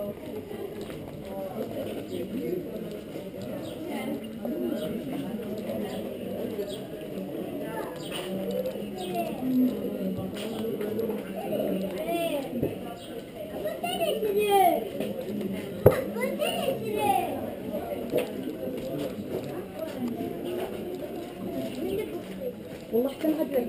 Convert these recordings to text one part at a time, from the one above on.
والله كان هدوء.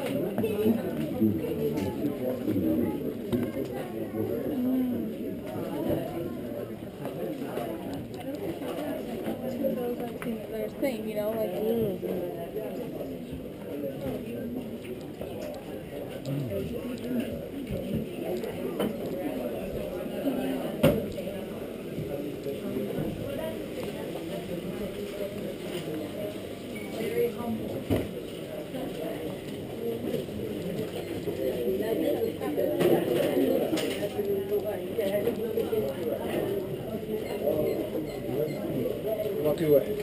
Their thing, you know, like. Very humble. باقي واحد.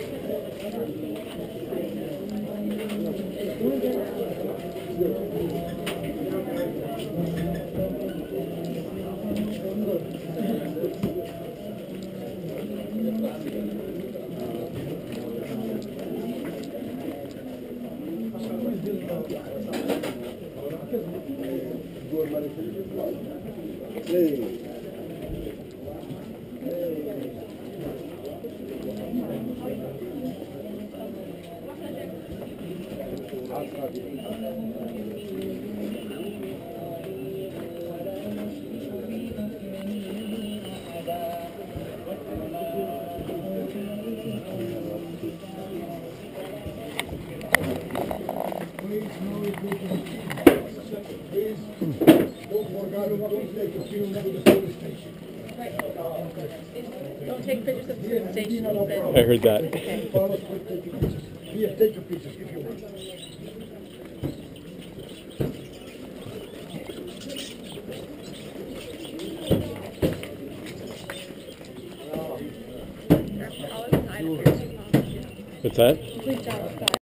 Don't take pictures of the food station. I heard that. Here, take your pictures if you want. All inside of your What's that? Good job.